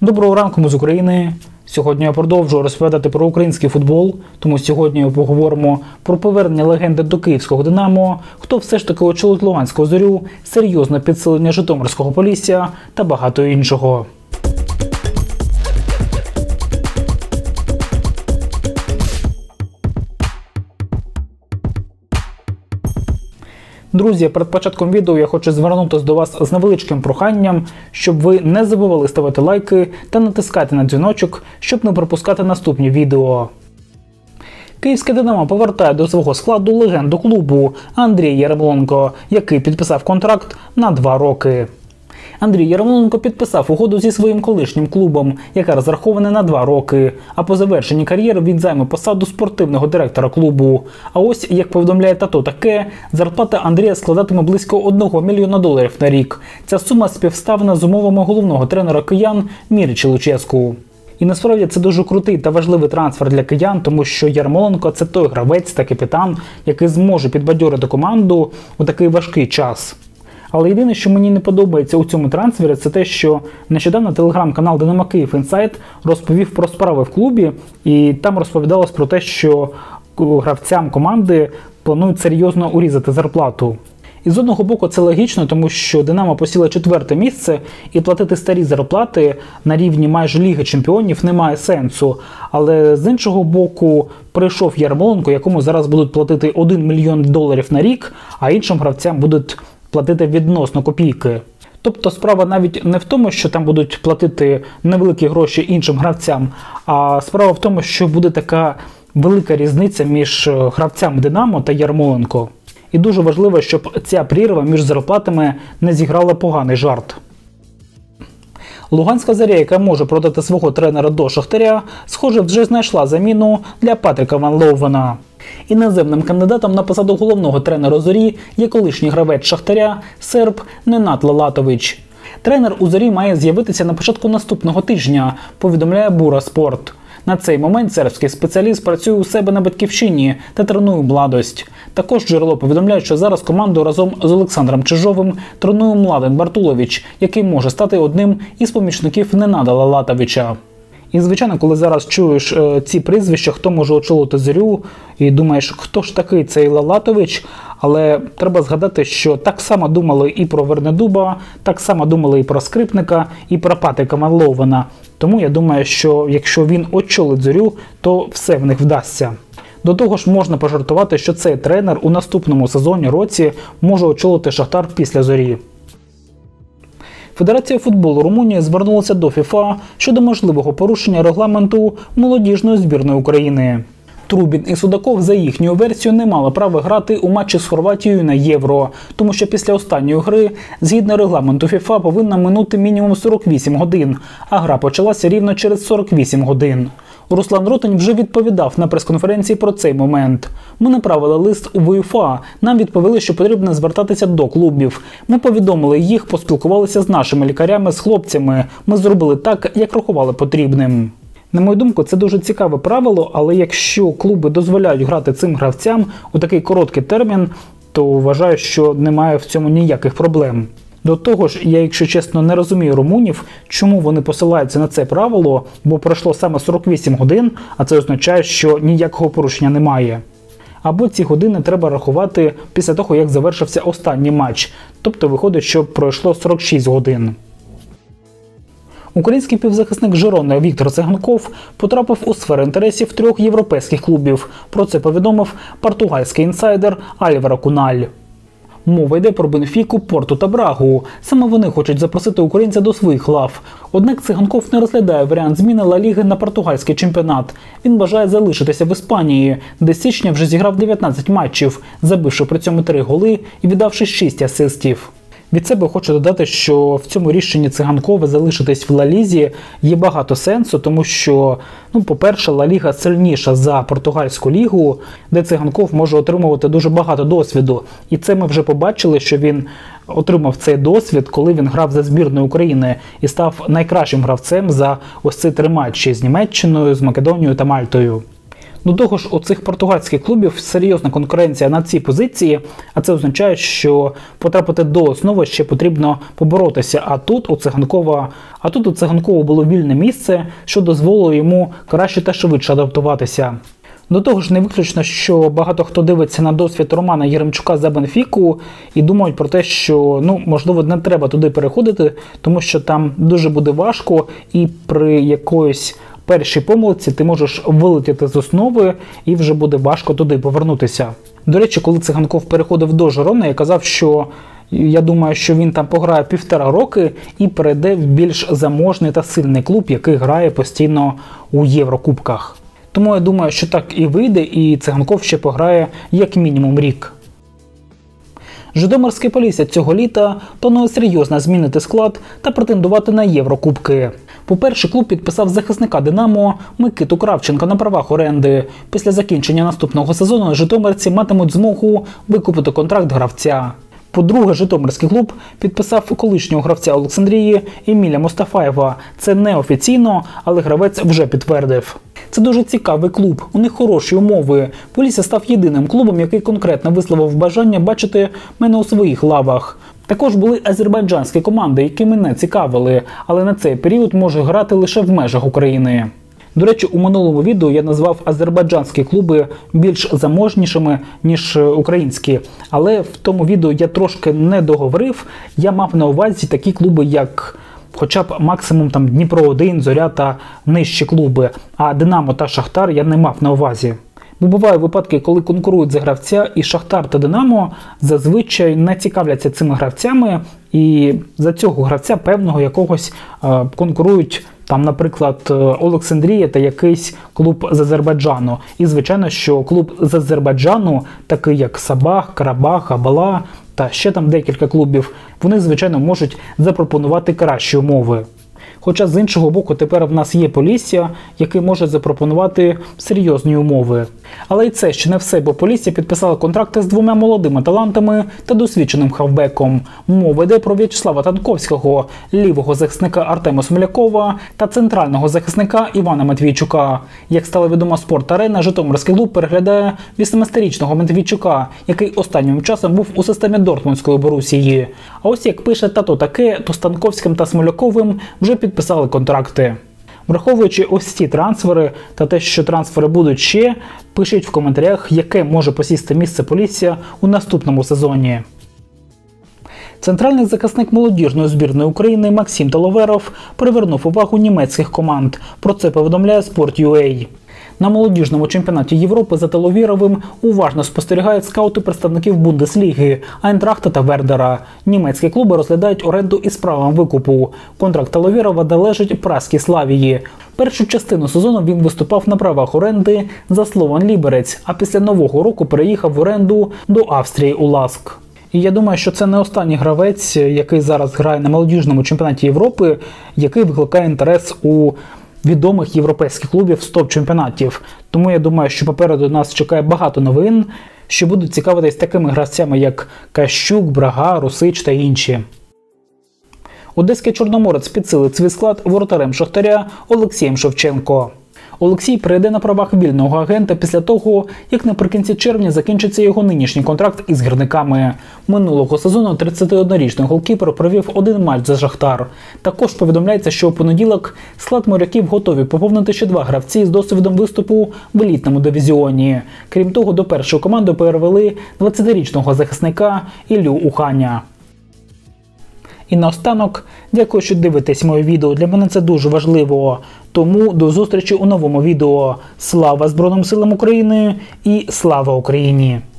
Доброго ранку, ми з України. Сьогодні я продовжую розповідати про український футбол, тому сьогодні ми поговоримо про повернення легенди до київського «Динамо», хто все ж таки очолить Луганську «Зорю», серйозне підсилення Житомирського «Полісся» та багато іншого. Друзі, перед початком відео я хочу звернутися до вас з невеличким проханням, щоб ви не забували ставити лайки та натискати на дзвіночок, щоб не пропускати наступні відео. Київське «Динамо» повертає до свого складу легенду клубу Андрія Ярмоленка, який підписав контракт на 2 роки. Андрій Ярмоленко підписав угоду зі своїм колишнім клубом, яка розрахована на 2 роки, а по завершенні кар'єри він займе посаду спортивного директора клубу. А ось, як повідомляє «Тато таке», зарплата Андрія складатиме близько $1 мільйона на рік. Ця сума співставна з умовами головного тренера киян Мірча Луческу. І насправді це дуже крутий та важливий трансфер для киян, тому що Ярмоленко – це той гравець та капітан, який зможе підбадьорити команду у такий важкий час. Але єдине, що мені не подобається у цьому трансфері, це те, що нещодавно телеграм-канал «Динамо Київ Інсайт» розповів про справи в клубі, і там розповідалось про те, що гравцям команди планують серйозно урізати зарплату. І з одного боку це логічно, тому що «Динамо» посіло 4-те місце, і платити старі зарплати на рівні майже Ліги Чемпіонів немає сенсу. Але з іншого боку прийшов Ярмоленко, якому зараз будуть платити $1 мільйон на рік, а іншим гравцям будуть платити відносно копійки. Тобто справа навіть не в тому, що там будуть платити невеликі гроші іншим гравцям, а справа в тому, що буде така велика різниця між гравцями «Динамо» та Ярмоленко. І дуже важливо, щоб ця прірва між зарплатами не зіграла поганий жарт. Луганська «Зоря», яка може продати свого тренера до «Шахтаря», схоже, вже знайшла заміну для Патріка Ван Лоувена. Іноземним кандидатом на посаду головного тренера «Зорі» є колишній гравець «Шахтаря» серб Ненад Лалатович. Тренер у «Зорі» має з'явитися на початку наступного тижня, повідомляє Бура-Спорт. На цей момент сербський спеціаліст працює у себе на батьківщині та тренує «Младость». Також джерело повідомляє, що зараз команду разом з Олександром Чижовим тренує Младен Бартулович, який може стати одним із помічників Ненада Лалатовича. І, звичайно, коли зараз чуєш ці прізвища, хто може очолити «Зорю», і думаєш, хто ж такий цей Лалатович, але треба згадати, що так само думали і про Вернедуба, так само думали і про Скрипника, і про Патріка Ван Лоувена. Тому я думаю, що якщо він очолить «Зорю», то все в них вдасться. До того ж, можна пожартувати, що цей тренер у наступному сезоні році може очолити «Шахтар» після «Зорі». Федерація футболу Румунії звернулася до ФІФА щодо можливого порушення регламенту молодіжної збірної України. Трубін і Судаков, за їхньою версією, не мали права грати у матчі з Хорватією на Євро, тому що після останньої гри, згідно регламенту ФІФА, повинна минути мінімум 48 годин, а гра почалася рівно через 48 годин. Руслан Ротань вже відповідав на прес-конференції про цей момент. Ми направили лист у УЄФА, нам відповіли, що потрібно звертатися до клубів. Ми повідомили їх, поспілкувалися з нашими лікарями, з хлопцями. Ми зробили так, як рахували потрібним. На мою думку, це дуже цікаве правило, але якщо клуби дозволяють грати цим гравцям у такий короткий термін, то вважаю, що немає в цьому ніяких проблем. До того ж, я, якщо чесно, не розумію румунів, чому вони посилаються на це правило, бо пройшло саме 48 годин, а це означає, що ніякого порушення немає. Або ці години треба рахувати після того, як завершився останній матч, тобто виходить, що пройшло 46 годин. Український півзахисник Жирона Віктор Циганков потрапив у сферу інтересів 3 європейських клубів. Про це повідомив португальський інсайдер Альваро Куналь. Мова йде про Бенфіку, Порту та Брагу. Саме вони хочуть запросити українця до своїх лав. Однак Циганков не розглядає варіант зміни Ла Ліги на португальський чемпіонат. Він бажає залишитися в Іспанії, де з січня вже зіграв 19 матчів, забивши при цьому 3 голи і віддавши 6 асистів. Від себе хочу додати, що в цьому рішенні Циганкова залишитись в Ла Лізі є багато сенсу, тому що, по-перше, Ла Ліга сильніша за португальську лігу, де Циганков може отримувати дуже багато досвіду. І це ми вже побачили, що він отримав цей досвід, коли він грав за збірною України і став найкращим гравцем за ось ці 3 матчі з Німеччиною, з Македонією та Мальтою. До того ж, у цих португальських клубів серйозна конкуренція на цій позиції, а це означає, що потрапити до основи ще потрібно поборотися. А тут у Циганкова було вільне місце, що дозволило йому краще та швидше адаптуватися. До того ж, не виключно, що багато хто дивиться на досвід Романа Єремчука за Бенфіку і думають про те, що, можливо, не треба туди переходити, тому що там дуже буде важко і при якоїсь першій помилці ти можеш вилетіти з основи і вже буде важко туди повернутися. До речі, коли Циганков переходив до Жирони, я казав, що я думаю, що він там пограє 1,5 роки і перейде в більш заможний та сильний клуб, який грає постійно у Єврокубках. Тому я думаю, що так і вийде, і Циганков ще пограє як мінімум рік. Житомирське Полісся цього літа планує серйозно змінити склад та претендувати на Єврокубки. По-перше, клуб підписав захисника «Динамо» Микиту Кравченка на правах оренди. Після закінчення наступного сезону житомирці матимуть змогу викупити контракт гравця. По-друге, житомирський клуб підписав колишнього гравця Олександрії Еміля Мустафаєва. Це неофіційно, але гравець вже підтвердив. Це дуже цікавий клуб, у них хороші умови. Полісся став єдиним клубом, який конкретно висловив бажання бачити мене у своїх лавах. Також були азербайджанські команди, які мене цікавили, але на цей період можуть грати лише в межах України. До речі, у минулому відео я назвав азербайджанські клуби більш заможнішими, ніж українські. Але в тому відео я трошки не договорив, я мав на увазі такі клуби, як хоча б максимум Дніпро-1, Зоря та нижчі клуби, а Динамо та Шахтар я не мав на увазі. Бо бувають випадки, коли конкурують за гравця, і Шахтар та Динамо зазвичай не цікавляться цими гравцями, і за цього гравця певного якогось конкурують, наприклад, Олександрія та якийсь клуб з Азербайджану. І, звичайно, що клуб з Азербайджану, такий як Сабах, Карабах, Абала та ще декілька клубів, вони, звичайно, можуть запропонувати кращі умови. Хоча, з іншого боку, тепер в нас є Полісся, який може запропонувати серйозні умови. Але і це ще не все, бо Полісся підписала контракти з 2 молодими талантами та досвідченим хавбеком. Мова йде про В'ячеслава Танковського, лівого захисника Артема Смолякова та центрального захисника Івана Матвійчука. Як стало відомо Спорт-Арена, житомирський клуб переглядає 18-річного Матвійчука, який останнім часом був у системі Дортмундської Борусії. А ось як пише Тато Таке, то з Танковським та Смоляковим вже підписали контракти. Враховуючи ось ці трансфери та те, що трансфери будуть ще, пишіть в коментарях, яке може посісти місце Полісся у наступному сезоні. Центральний захисник молодіжної збірної України Максим Таловеров привернув увагу німецьких команд. Про це повідомляє Sport.ua. На молодіжному чемпіонаті Європи за Таловєровим уважно спостерігають скаути представників Бундесліги, Айнтрахта та Вердера. Німецькі клуби розглядають оренду із правом викупу. Контракт Таловєрова належить Празькій Славії. Першу частину сезону він виступав на правах оренди за Слован Ліберець, а після Нового року переїхав в оренду до Австрії у Ласк. І я думаю, що це не останній гравець, який зараз грає на молодіжному чемпіонаті Європи, який викликає інтерес у відомих європейських клубів з топ-чемпіонатів. Тому я думаю, що попереду нас чекає багато новин, що будуть цікавитись такими гравцями, як Кащук, Брага, Русич та інші. Одеський Чорноморець підсилить свій склад воротарем Шахтаря Олексієм Шевченко. Олексій перейде на правах вільного агента після того, як наприкінці червня закінчиться його нинішній контракт із гірниками. Минулого сезону 31-річний голкіпер провів 1 матч за Шахтар. Також повідомляється, що у понеділок склад моряків готові поповнити ще 2 гравці з досвідом виступу в елітному дивізіоні. Крім того, до першої команди перевели 20-річного захисника Іллю Уханя. І наостанок, дякую, що дивитесь моє відео, для мене це дуже важливо. Тому до зустрічі у новому відео. Слава Збройним силам України і слава Україні!